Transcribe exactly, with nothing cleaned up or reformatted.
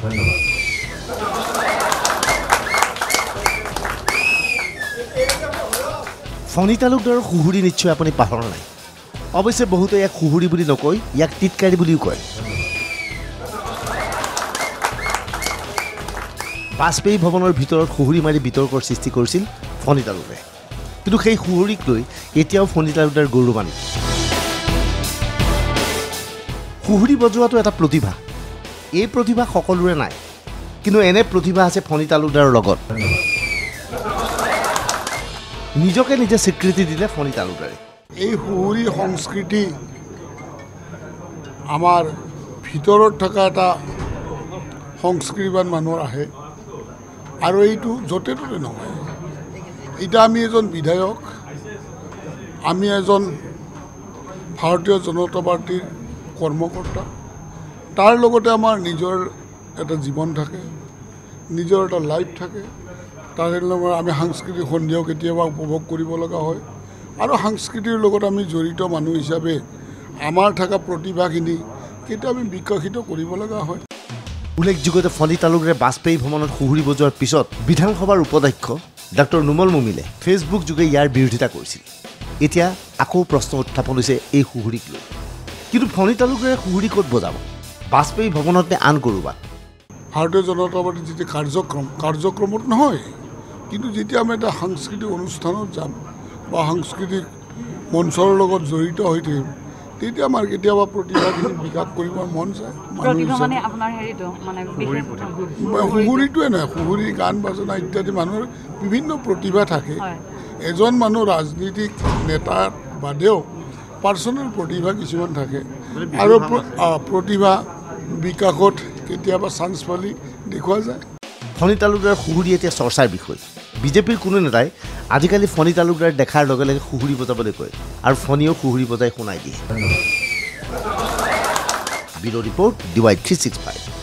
ফণী তালুকদাৰৰ সুহুৰি নিশ্চয় আপুনি পাহৰা নাই অৱশ্যে বহুতে ইয়াক সুহুৰি বুলি নকয় ইয়াক টিটকাৰী বুলিও কয় বাজপেয়ী ভৱনৰ ভিতৰত সুহুৰি মাৰি বিতৰ্কৰ সৃষ্টি কৰিছিল ফণী তালুকে কিন্তু সেই সুহুৰিক লৈ এতিয়াও ফণী তালুকদাৰ গৌৰৱান্বিত সুহুৰি বজোৱাটো এটা প্ৰতিভা এই প্ৰতিভা সকলোৰে নাই কিন্তু এনে প্ৰতিভা আছে ফণী তালুকদাৰৰ লগত নিজকে নিজে স্বীকৃতি দিলে ফণী তালুকদাৰে এই সুহুৰি সংস্কৃতি আমাৰ ভিতৰত থকা এটা সংস্কৃতিবান মানুহৰ আহে আৰু এইটো য'তে ত'তে নহয় এতিয়া আমি এজন বিধায়ক আমি এজন ভাৰতীয় জনতা পাৰ্টিৰ কৰ্মকৰ্তা তাৰ লগতে আমাৰ নিজৰ এটা জীৱন থাকে নিজৰ এটা লাইফ থাকে তাৰে লগত আমি সাংস্কৃতিক সন্ধিয়াও কেতিয়াবা উপভোগ কৰিব লগা হয় আৰু সাংস্কৃতিৰ লগত আমি জড়িত মানুহ হিচাপে আমাৰ থকা প্ৰতিভাখিনি কেতিয়া আমি বিকশিত কৰিব লগা হয় উল্লেখযোগ্য যে ফণী তালুকদাৰে বাজপেয়ী ভ্ৰমণত সুহুৰি বজোৱাৰ পিছত বিধানসভাৰ উপাধ্যক্ষ ডাক্তৰ নুমল মুমিলে ফেচবুক যোগে ইয়াৰ বিৰোধিতা কৰিছিল এতিয়া আকৌ প্ৰশ্ন উত্থাপন হৈছে এই সুহুৰিক লৈ কিন্তু ফণী তালুকদাৰে সুহুৰি ক'ত বজাব বাজপেয়ী ভৱনত নে আন ক'ৰবাত ভাৰতীয় জনতা পাৰ্টিৰ যিটো কাৰ্যক্ৰম কাৰ্যক্ৰমত নহয় কিন্তু যেতিয়া আমি এটা সাংস্কৃতিক অনুষ্ঠানত যাম বা সাংস্কৃতিক মঞ্চৰ লগত জড়িত হৈ থাকিম তেতিয়া আমাৰ কেতিয়াবা প্ৰতিভাখিনি বিকাশ কৰিব মন যায় সুহুৰিটোৱে নহয় সুহুৰি গান বাজনা ইত্যাদি মানুহৰ বিভিন্ন প্ৰতিভা থাকে এজন মানুহ ৰাজনীতিক নেতাৰ বাদেও পাৰ্চনেল প্ৰতিভা কিছুমান থাকে আৰু প্ৰতিভা বিকাশত কেতিয়াবা চান্স পালি দেখুওৱা যায় ফণী তালুকদাৰ সুহুৰি এতিয়া চৰ্চাৰ বিষয় বিজেপিৰ কোনো নেতাই আজিকালি ফণী তালুকদাৰ দেখাৰ লগে লগে সুহুৰি বজাবলৈ কয় আৰু ফণীও সুহুৰি বজাই শুনাই দিয়ে bureau report D Y three six five